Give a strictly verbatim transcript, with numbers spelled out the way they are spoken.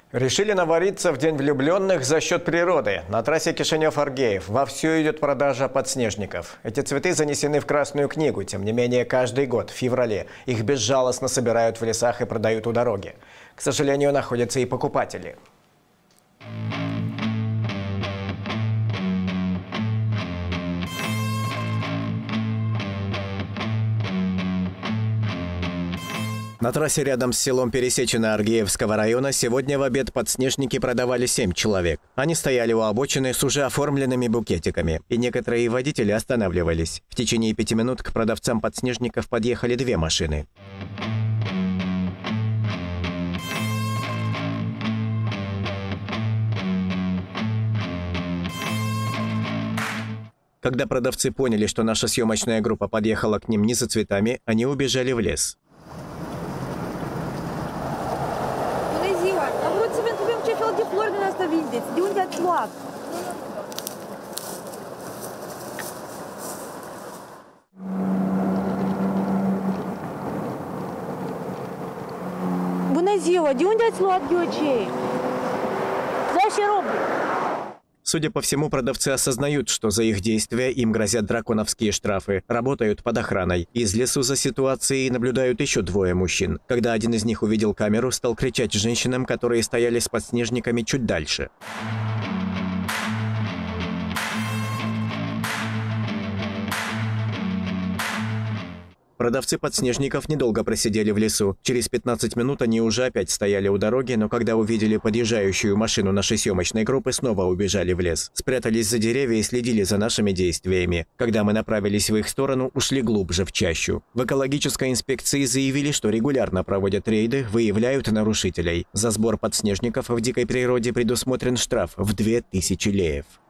Решили навариться в День влюбленных за счет природы. На трассе Кишинев-Аргеев вовсю идет продажа подснежников. Эти цветы занесены в Красную книгу. Тем не менее, каждый год в феврале их безжалостно собирают в лесах и продают у дороги. К сожалению, находятся и покупатели. На трассе рядом с селом Пересечина Аргеевского района сегодня в обед подснежники продавали семь человек. Они стояли у обочины с уже оформленными букетиками, и некоторые водители останавливались. В течение пяти минут к продавцам подснежников подъехали две машины. Когда продавцы поняли, что наша съемочная группа подъехала к ним не за цветами, они убежали в лес. De flori din asta vindeți. De unde ați luat? Bună ziua! De unde ați luat ghiocei? За și robi. Судя по всему, продавцы осознают, что за их действия им грозят драконовские штрафы, работают под охраной. Из лесу за ситуацией наблюдают еще двое мужчин. Когда один из них увидел камеру, стал кричать женщинам, которые стояли с подснежниками чуть дальше. Продавцы подснежников недолго просидели в лесу. Через пятнадцать минут они уже опять стояли у дороги, но когда увидели подъезжающую машину нашей съемочной группы, снова убежали в лес. Спрятались за деревья и следили за нашими действиями. Когда мы направились в их сторону, ушли глубже в чащу. В экологической инспекции заявили, что регулярно проводят рейды, выявляют нарушителей. За сбор подснежников в дикой природе предусмотрен штраф в две тысячи леев.